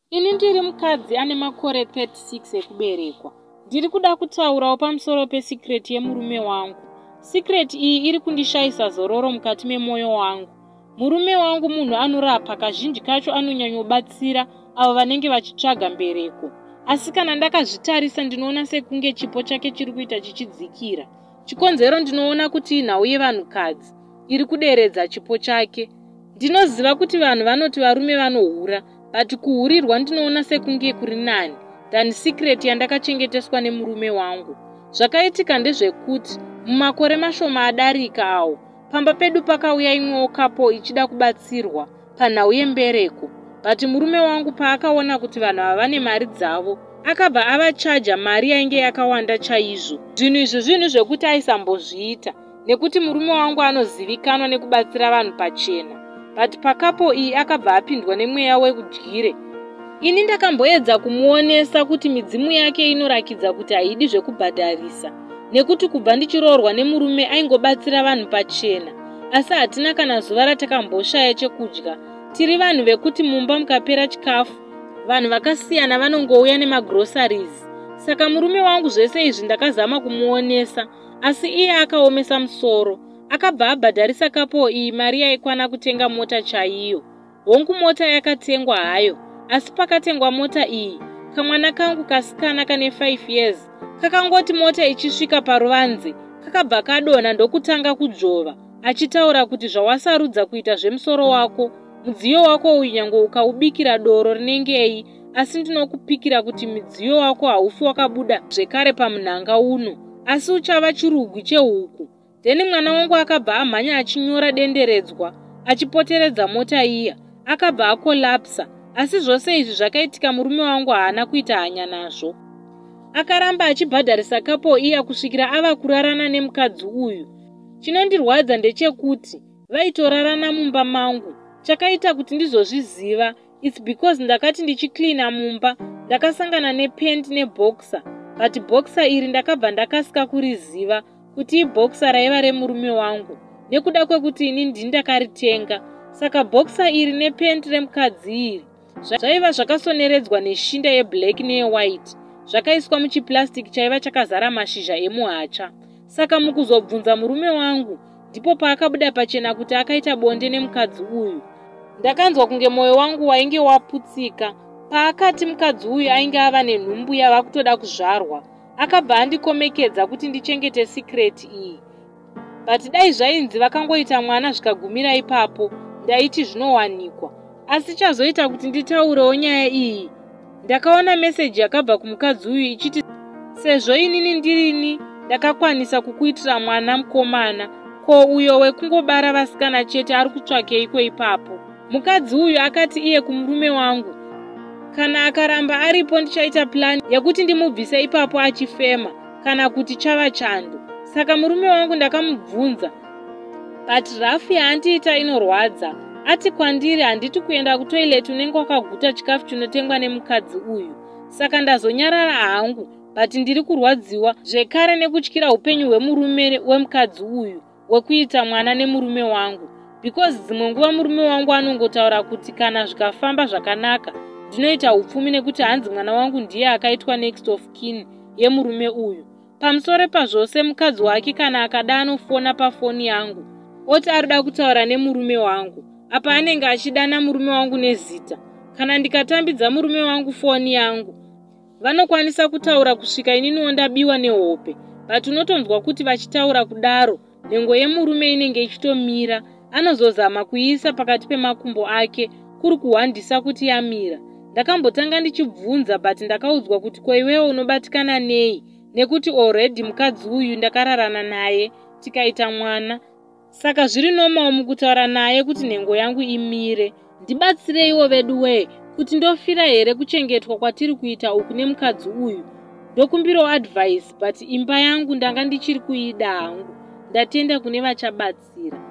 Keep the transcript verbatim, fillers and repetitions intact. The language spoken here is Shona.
Ini ndiri mukadzi ane makore thirty-six ekuberekwa. Ndiri kuda kutaurawo pamusoro pesikireti yemurume wangu. Sikireti iyi iri kundishayisa zororo mukati memwoyo wangu. Murume wangu munhu anorapa, kazhinji kacho anonyanyobatsira avo vanenge vachitsvaga mbereko. Asi kana ndakazvitarisa ndinoona sekunge chipo chake chiri kuita chichidzikira. Chikonzero ndinoona kuti nhau yevanhukadzi iri kuderedza chipo chake. Ndinoziva kuti vanhu vanoti varume vanohura, but kuhurirwa ndinoona sekunge kuri nani than sikireti yandakachengeteswa nemurume wangu. Zvakaitika ndezvekuti mumakore mashoma adarika awo, pamba pedu pakauya imwewo kapo ichida kubatsirwa panhau yembereko. But murume wangu paakaona kuti vanhu ava vane mari dzavo, akabva avachaja mari yainge yakawanda chaizvo. Zvinhu izvi zvinhu zvekuti aisambozviita, nekuti murume wangu anozivikanwa nekubatsira vanhu pachena. But pakapo iyi akabva apindwa nemweya wekudyire. Ini ndakamboedza kumuonesa kuti midzimu yake inorakidza kuti haidi zvekubhadharisa, nekuti kubva ndichiroorwa nemurume aingobatsira vanhu pachena. Asi hatina kana zuva ratakamboshaya chekudya. Tiri vanhu vekuti mumba mukapera chikafu, vanhu vakasiyana vanongouya nemagroceries. Saka murume wangu zvese izvi ndakazama kumuonesa, asi iye akaomesa musoro. Akabva abhadharisa kapo iyi mari yaikwana kutenga mota chaiyo. Hongu mota yakatengwa hayo, asi pakatengwa mota iyi, kamwana kangu kasikana kane five years kakangoti mota ichisvika paruvanze kakabva kadonha ndokutanga kudzvova, achitaura kuti zvawasarudza kuita zvemusoro wako, mudziyo wako uyu nyange ukaubikira doro rinengei, asi ndinokupikira kuti mudziyo wako haufi wakabuda zvekare pamunhanga uno, asi uchava chirugwi chehuku. Dheni mwana wangu akabva amhanya achinyora denderedzwa achipoteredza mota iya, akabva akolapsa. Asi zvose izvi zvakaitika murume wangu haana kuita hanya nazvo. Akaramba achibhadharisa kapo iya kusvikira ava kurarana nemukadzi uyu. Chinondirwadza ndechekuti vaitorarana mumba mangu. Chakaita kuti ndizozviziva, it's because ndakati ndichiklina mumba ndakasangana nependi neboxer, but boxer iri ndakabva ndakasika kuriziva kuti iboxer raiva remurume wangu, nekuda kwekuti ini ndindakaritenga. Saka boxer iri nependi remukadzi iri zvaiva zvakasoneredzwa neshinda yeblack neyewhite, zvakaiswa muchiplastic chaiva chakazara mashizha emuhacha. Saka mukuzobvunza murume wangu, ndipo paakabuda pachena kuti akaita bonde nemukadzi uyu. Ndakanzwa kunge mwoyo wangu wainge waputsika paakati mukadzi uyu ainge ava nenhumbu yava kutoda kuzvarwa. Akabva andikomekedza kuti ndichengete sikireti iyi. But dai zvainzi vakangoita mwana zvikagumira ipapo, ndaiti zvinowanikwa. Asi chazoita kuti nditaurewo nyaya iyi, ndakaona meseji yakabva kumukadzi uyu ichiti, sezvo inini ndirini ndakakwanisa kukuitira mwana mukomana, ko uyo wekungobara vasikana chete ari kutsvakeiko ipapo? Mukadzi uyu akati iye kumurume wangu, kana akaramba aripo ndichaita plani yekuti ndimubvise ipapo achifema, kana kuti chava chando. Saka murume wangu ndakamubvunza, but rafu yaandiita inorwadza. Ati kwandiri handiti kuenda kutoileti unenge wakaguta chikafu chinotengwa nemukadzi uyu. Saka ndazonyarara hangu, but ndiri kurwadziwa zvekare nekutyira upenyu hwemurume wemukadzi uyu wekuita mwana nemurume wangu, because dzimwe nguva murume wangu anongotaura kuti kana zvikafamba zvakanaka ndinoita upfumi nekuti hanzi mwana wangu ndiye akaitwa next of kin yemurume uyu. Pamusoro pazvose mukadzi wake kana akada anofona pafoni yangu oti arida kutaura nemurume wangu, apa anenge achidana murume wangu nezita. Kana ndikatambidza murume wangu foni yangu, vanokwanisa kutaura kusvika ininiwo ndabiwa nehope. But unotonzwa kuti vachitaura kudaro, nhengo yemurume inenge ichitomira, anozozama kuiisa pakati pemakumbo ake kuri kuhwandisa kuti yamira. Ndakambotanga ndichibvunza, but ndakaudzwa kuti ko iwewo unobatikana nei, nekuti already mukadzi uyu ndakararana naye tikaita mwana. Saka zviri nomawo mukutaura naye kuti nhengo yangu imire. Ndibatsireiwo vedu wee, kuti ndofira here kuchengetwa kwatiri kuita uku nemukadzi uyu. Ndokumbirawo advice, but imba yangu ndanga ndichiri kuida hangu. Ndatenda kune vachabatsira.